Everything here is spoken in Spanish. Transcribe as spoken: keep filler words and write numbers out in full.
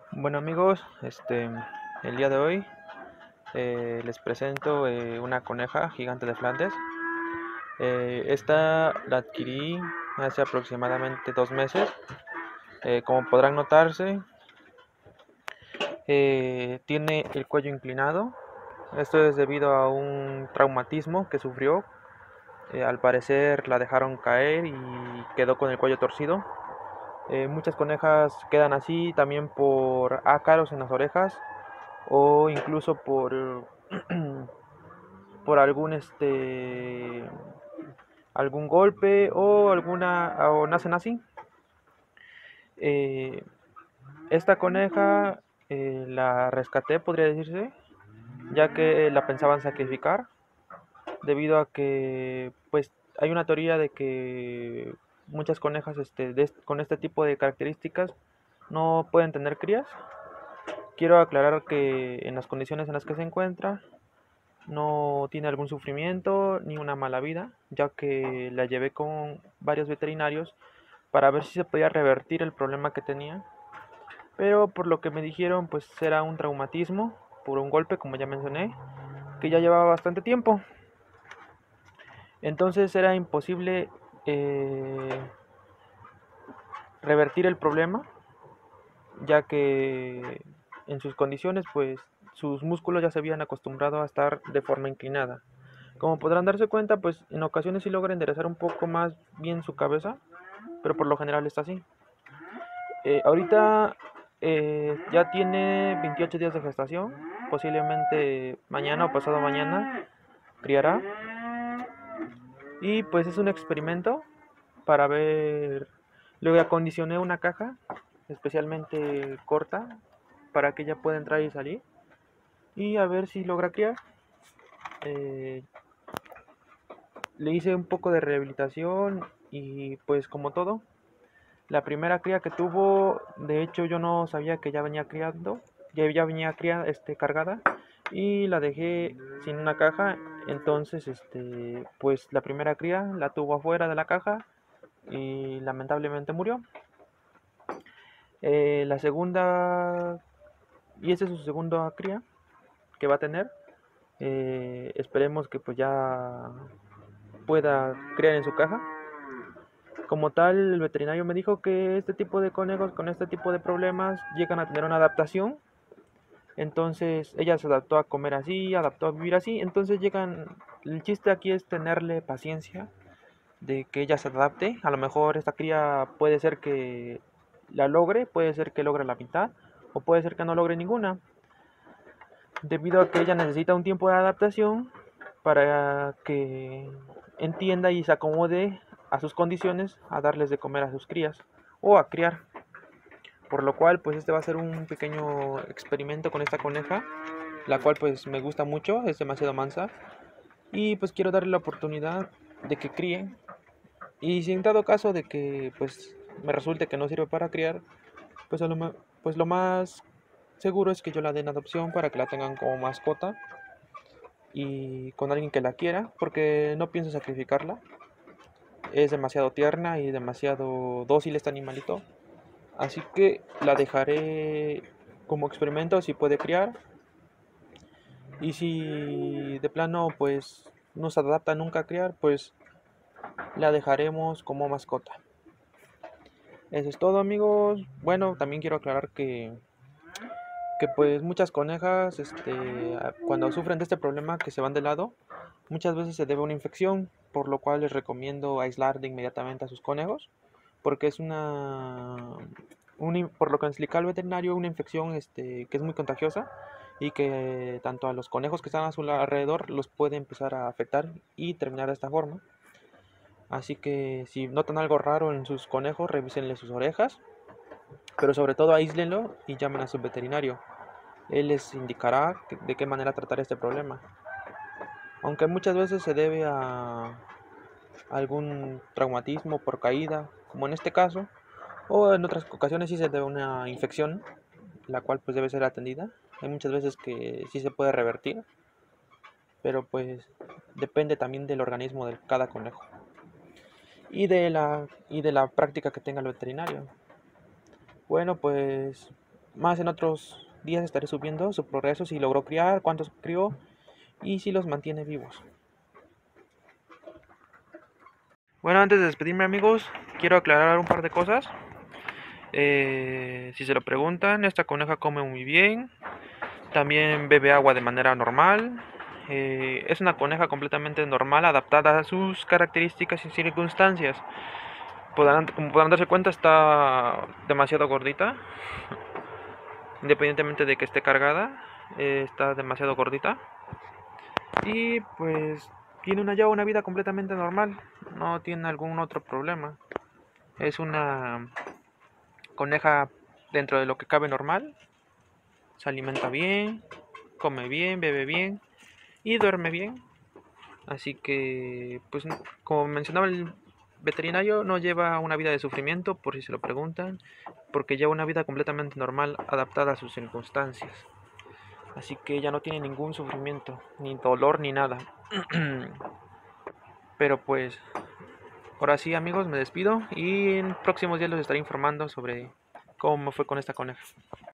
Bueno amigos, este, el día de hoy eh, les presento eh, una coneja gigante de Flandes. Eh, esta la adquirí hace aproximadamente dos meses. Eh, como podrán notarse, eh, tiene el cuello inclinado. Esto es debido a un traumatismo que sufrió. Eh, al parecer la dejaron caer y quedó con el cuello torcido. Eh, muchas conejas quedan así también por ácaros en las orejas o incluso por por algún este algún golpe o alguna o nacen así. Eh, esta coneja eh, la rescaté, podría decirse, ya que la pensaban sacrificar debido a que pues hay una teoría de que muchas conejas este, de, con este tipo de características no pueden tener crías. Quiero aclarar que en las condiciones en las que se encuentra no tiene algún sufrimiento ni una mala vida, ya que la llevé con varios veterinarios para ver si se podía revertir el problema que tenía, pero por lo que me dijeron pues era un traumatismo por un golpe, como ya mencioné, que ya llevaba bastante tiempo. Entonces era imposible eh, revertir el problema, ya que en sus condiciones pues sus músculos ya se habían acostumbrado a estar de forma inclinada. Como podrán darse cuenta, pues en ocasiones sí logra enderezar un poco más bien su cabeza, pero por lo general está así. Eh, ahorita eh, ya tiene veintiocho días de gestación, posiblemente mañana o pasado mañana criará. Y pues es un experimento para ver, luego acondicioné una caja especialmente corta para que ella pueda entrar y salir y a ver si logra criar. Eh, Le hice un poco de rehabilitación y pues como todo, la primera cría que tuvo, de hecho yo no sabía que ya venía criando, ya, ya venía cría, este, cargada y la dejé sin una caja, entonces este, pues la primera cría la tuvo afuera de la caja y lamentablemente murió. Eh, la segunda, y esta es su segunda cría que va a tener, eh, esperemos que pues ya pueda criar en su caja. Como tal, el veterinario me dijo que este tipo de conejos con este tipo de problemas llegan a tener una adaptación. Entonces ella se adaptó a comer así, adaptó a vivir así. Entonces llegan, el chiste aquí es tenerle paciencia de que ella se adapte. A lo mejor esta cría puede ser que la logre, puede ser que logre la mitad o puede ser que no logre ninguna. Debido a que ella necesita un tiempo de adaptación para que entienda y se acomode a sus condiciones, a darles de comer a sus crías o a criar. Por lo cual, pues este va a ser un pequeño experimento con esta coneja, la cual pues me gusta mucho, es demasiado mansa y pues quiero darle la oportunidad de que críe. Y si en dado caso de que pues me resulte que no sirve para criar, pues, a lo, pues lo más seguro es que yo la dé en adopción para que la tengan como mascota y con alguien que la quiera, porque no pienso sacrificarla. Es demasiado tierna y demasiado dócil este animalito. Así que la dejaré como experimento si puede criar. Y si de plano pues no se adapta nunca a criar, pues la dejaremos como mascota. Eso es todo amigos. Bueno, también quiero aclarar que, que pues muchas conejas este, cuando sufren de este problema que se van de lado, muchas veces se debe a una infección, por lo cual les recomiendo aislar de inmediatamente a sus conejos, porque es una, un, por lo que explica el veterinario, una infección este, que es muy contagiosa y que tanto a los conejos que están a su alrededor los puede empezar a afectar y terminar de esta forma. Así que si notan algo raro en sus conejos, revísenle sus orejas, pero sobre todo aíslenlo y llamen a su veterinario. Él les indicará de qué manera tratar este problema. Aunque muchas veces se debe a algún traumatismo por caída, como en este caso, o en otras ocasiones sí se debe a una infección, la cual pues debe ser atendida. Hay muchas veces que sí se puede revertir, pero pues depende también del organismo de cada conejo y de la y de la práctica que tenga el veterinario. Bueno, pues más en otros días estaré subiendo su progreso, si logró criar, cuántos crió y si los mantiene vivos. Bueno, antes de despedirme, amigos, quiero aclarar un par de cosas. Eh, si se lo preguntan, esta coneja come muy bien, también bebe agua de manera normal. Eh, es una coneja completamente normal, adaptada a sus características y circunstancias. Podrán, como podrán darse cuenta, está demasiado gordita, independientemente de que esté cargada, eh, está demasiado gordita. Y pues tiene una, ya una vida completamente normal, no tiene algún otro problema. Es una coneja dentro de lo que cabe normal, se alimenta bien, come bien, bebe bien y duerme bien. Así que, pues como mencionaba el veterinario, no lleva una vida de sufrimiento, por si se lo preguntan, porque lleva una vida completamente normal, adaptada a sus circunstancias. Así que ella no tiene ningún sufrimiento, ni dolor, ni nada. Pero pues, ahora sí, amigos, me despido y en próximos días los estaré informando sobre cómo fue con esta coneja.